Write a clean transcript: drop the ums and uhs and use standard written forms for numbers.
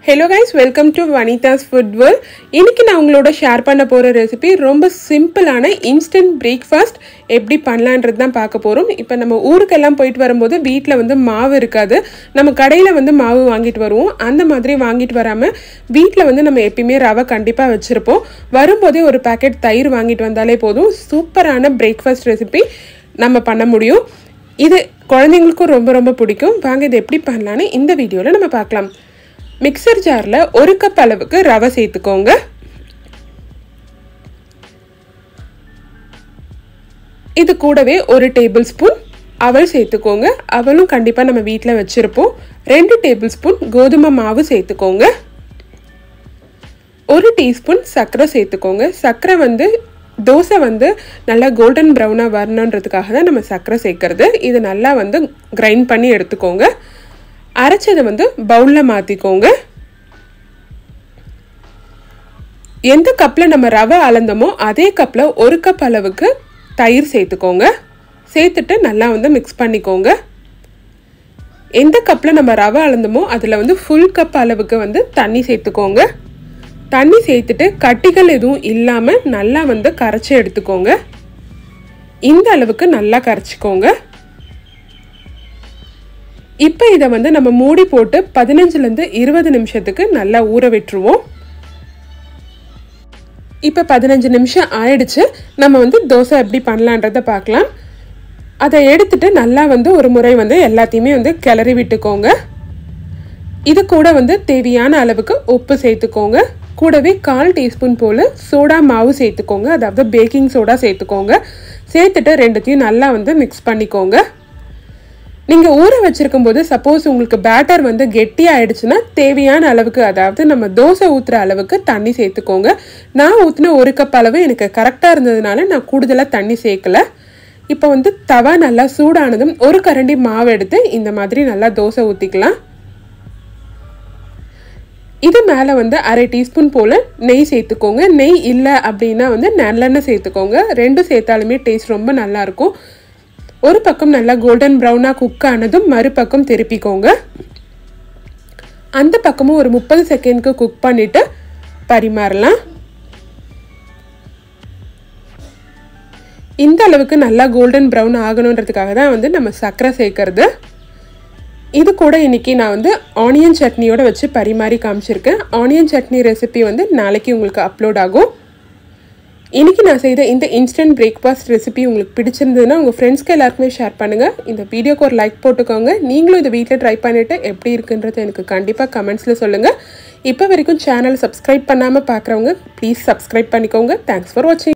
Hello guys, welcome to Vanitha's Food World. இன்னைக்கு நான் உங்களோட ஷேர் பண்ண போற ரெசிபி ரொம்ப சிம்பிளான இன்ஸ்டன்ட் பிரேக்ஃபாஸ்ட் எப்படி பண்ணலாம்ன்றது தான் பார்க்க போறோம். இப்போ நம்ம ஊருக்கெல்லாம் போயிட்டு வரும்போது வீட்ல மாவு இருக்காது. நம்ம கடையில மாவு வாங்கிட்டு வருவோம். அந்த மாதிரி வாங்கிட்டு வராம வீட்ல நம்ம எப்பவுமே ரவை கண்டிப்பா வச்சிருப்போம். வரும்போதே ஒரு பாக்கெட் தயிர் வாங்கிட்டு வந்தாலே போதும். சூப்பரான பிரேக்ஃபாஸ்ட் ரெசிபி நம்ம பண்ண முடியும். இது குழந்தைகளுக்கும் ரொம்ப பிடிக்கும். வாங்க இது எப்படி பண்ணலாம்னு இந்த வீடியோல நம்ம பார்க்கலாம். மிக்சர் ஜார்ல 1 கப் அளவுக்கு ரவை சேர்த்துக்கோங்க. இது கூடவே 1 டேபிள் ஸ்பூன் அவல் சேர்த்துக்கோங்க. அவலும் கண்டிப்பா நம்ம வீட்ல வச்சிருப்போம். 2 டேபிள் ஸ்பூன் கோதுமை மாவு சேர்த்துக்கோங்க. 1 டீஸ்பூன் சர்க்கரை சேர்த்துக்கோங்க. சர்க்கரை தோசை நல்லா கோல்டன் ப்ரௌனா வரணுன்றதுக்காக தான் நம்ம சர்க்கரை சேர்க்கறது. இது நல்லா கிரைண்ட் பண்ணி எடுத்துக்கோங்க. அரைச்சதை பவுல்ல மாத்திக்கோங்க. எந்த கப்ல நம்ம ரவை அளந்தோமோ அதே கப்ல 1 கப் அளவுக்கு தயிர் சேர்த்துக்கோங்க. சேர்த்துட்டு நல்லா மிக்ஸ் பண்ணிக்கோங்க. எந்த கப்ல நம்ம ரவை அளந்தோமோ அதுல ஃபுல் கப் அளவுக்கு தண்ணி சேர்த்துக்கோங்க. தண்ணி சேர்த்துட்டு கட்டிகள் எதுவும் இல்லாம நல்லா கரைச்சி எடுத்துக்கோங்க. இந்த அளவுக்கு நல்லா கரைச்சிக்கோங்க. இப்போ இதை நம்ம மூடி போட்டு 15லேருந்து 20 நிமிஷத்துக்கு நல்லா ஊற விட்டுருவோம். இப்போ 15 நிமிஷம் ஆயிடுச்சு. நம்ம தோசை எப்படி பண்ணலான்றதை பார்க்கலாம். அதை எடுத்துட்டு நல்லா ஒரு முறை எல்லாத்தையுமே கிளறி விட்டுக்கோங்க. இது கூட தேவையான அளவுக்கு உப்பு சேர்த்துக்கோங்க. கூடவே 1/4 டீஸ்பூன் போல் சோடா மாவு சேர்த்துக்கோங்க. அதாவது பேக்கிங் சோடா சேர்த்துக்கோங்க. சேர்த்துட்டு ரெண்டுத்தையும் நல்லா மிக்ஸ் பண்ணிக்கோங்க. நீங்கள் ஊற வச்சிருக்கும் போது சப்போஸ் உங்களுக்கு பேட்டர் கெட்டியாக ஆயிடுச்சுன்னா தேவையான அளவுக்கு, அதாவது நம்ம தோசை ஊற்றுற அளவுக்கு தண்ணி சேர்த்துக்கோங்க. நான் ஊற்றின 1 கப் அளவு எனக்கு கரெக்டாக இருந்ததுனால நான் கூடுதலாக தண்ணி சேர்க்கல. இப்போ தவா நல்லா சூடானதும் 1 கரண்டி மாவு எடுத்து இந்த மாதிரி நல்லா தோசை ஊற்றிக்கலாம். இது மேலே 1/2 டீஸ்பூன் போல் நெய் சேர்த்துக்கோங்க. நெய் இல்லை அப்படின்னா நல்லெண்ணெய் சேர்த்துக்கோங்க. 2 சேர்த்தாலுமே டேஸ்ட் ரொம்ப நல்லாயிருக்கும். ஒரு பக்கம் நல்லா கோல்டன் ப்ரௌனாக குக் ஆனதும் மறுபக்கம் திருப்பிக்கோங்க. அந்த பக்கமும் ஒரு 30 செகண்ட்க்கு குக் பண்ணிட்டு பரிமாறலாம். இந்த அளவுக்கு நல்லா கோல்டன் ப்ரௌன் ஆகணுன்றதுக்காக தான் நம்ம சர்க்கரை சேர்க்கறது. இது கூட இன்னைக்கு நான் ஆனியன் சட்னியோட வச்சு பரிமாறி காமிச்சிருக்கேன். ஆனியன் சட்னி ரெசிபி நாளைக்கு உங்களுக்கு அப்லோட் ஆகும். இன்னைக்கு நான் செய்த இந்த இன்ஸ்டன்ட் பிரேக்ஃபாஸ்ட் ரெசிபி உங்களுக்கு பிடிச்சிருந்ததுன்னா உங்கள் ஃப்ரெண்ட்ஸ்க்கு எல்லாருக்குமே ஷேர் பண்ணுங்கள். இந்த வீடியோக்கு ஒரு லைக் போட்டுக்கோங்க. நீங்களும் இந்த வீட்டில் ட்ரை பண்ணிவிட்டு எப்படி இருக்குன்றது எனக்கு கண்டிப்பாக கமெண்ட்ஸில் சொல்லுங்கள். இப்போ வரைக்கும் சேனல் சப்ஸ்கிரைப் பண்ணாமல் பார்க்குறவங்க ப்ளீஸ் சப்ஸ்கிரைப் பண்ணிக்கோங்க. தேங்க்ஸ் ஃபார் வாட்சிங்.